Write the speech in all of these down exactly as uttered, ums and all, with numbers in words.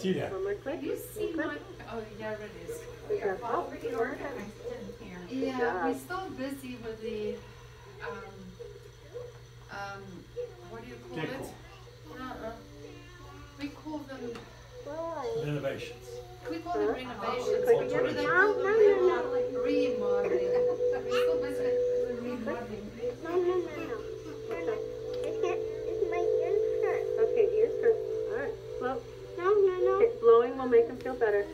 see that. One more click. You see my, oh, yeah, it is. We are Well, pretty organized in here. Yeah, we're still busy with the, um, um, what do you call Decor. it? Uh-uh. We call them, Renovations. we call them Huh? renovations. Click What do again. they No, call them? no, no, Remodeling. Remodeling. We're still busy with remodeling. No, no, no, no. No, no. It's, get, it's my ears hurt. Okay, ears first. All right, blow. No, no, no. Okay, blowing will make them feel better.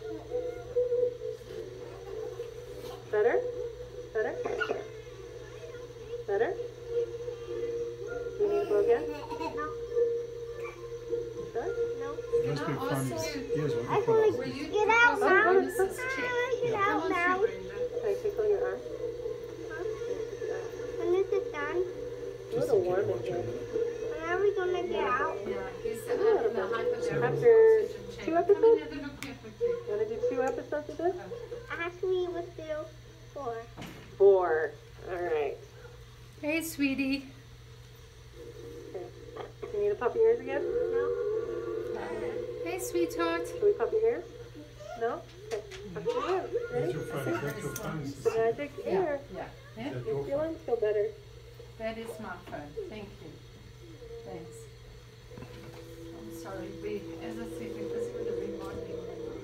Better? Better? Better? You need to blow again? No, Sure? no. It must be No, from also- his ears. What I do you feel call like it? Will you get out also now. Missus I Chick? want to get Yeah. out Come on, now. Brenda. Can I tickle your arm? When this is done, A Just little in case warm you in watch here. it. when are we gonna get out? Yeah, he's uh, in the hypodermic After oxygen two chamber. Come episodes? in here, look here quickly. You want to do two episodes of this? Actually, let's do four. Four. All right. Hey, sweetie. Okay. You need to pop your ears again? No? Hey, sweetheart. Can we pop your ears? No? Okay. Pop your ears. That's Ready? your friend. That's your friend. The magic ear. Yeah. Yeah. That's Your your feelings feel better. That is my phone. Thank you. Thanks. I'm sorry. We, as I said, we're busy with the remodeling.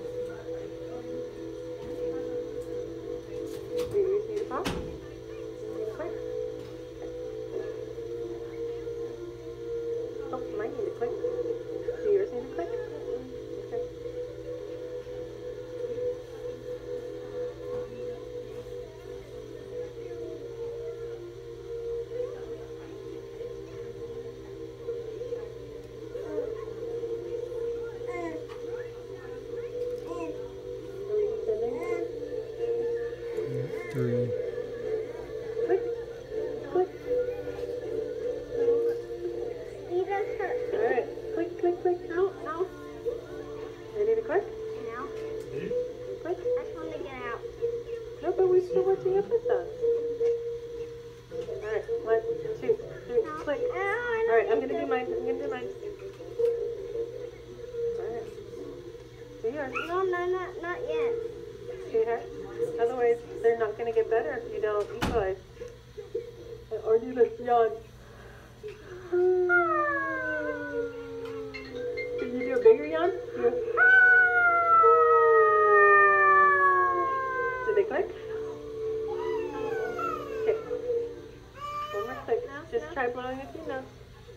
Do your ears need to pop? You need to click? Oh, mine need to click. Do yours need to click? Okay. Are we descending? Three. Click. Click. He does hurt. All right. Click, click, click. No, no. Ready to click? No. Click. I just want to get out. No, but we're still watching episodes. All right. One, two, three, No. click. Oh, I All right. don't I'm need gonna to. do mine. I'm gonna do mine. All right. Do yours. No, no, not, not yet. Sweetheart. Otherwise, they're not gonna get better if you don't equalize. Or do this yawn. Can you do a bigger yawn? Do a- Did they click? Okay. One more click. No, Just no. try blowing with your nose.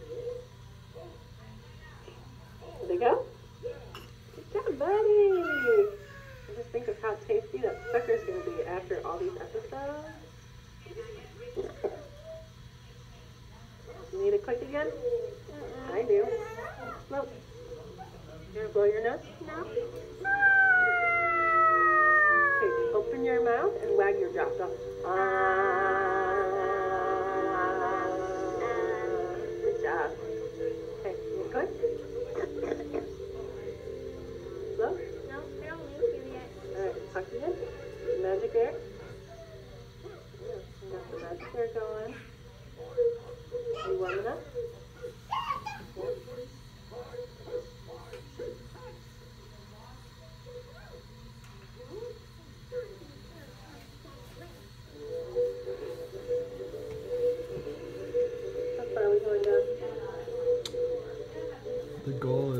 Did they go? Good job, buddy. I just think of how tasty that sucker's gonna be after all these episodes. You need a click again? I do. Blow. You gonna blow your nose? No. Okay, open your mouth and wag your jaw. Go. Ah. Good job. Okay, you need a click? Blow. No, I don't need to yet. Alright, talk again. Magic air. Yeah, we got the magic air going. Are you warm enough? Yeah. How far are we going down? The goal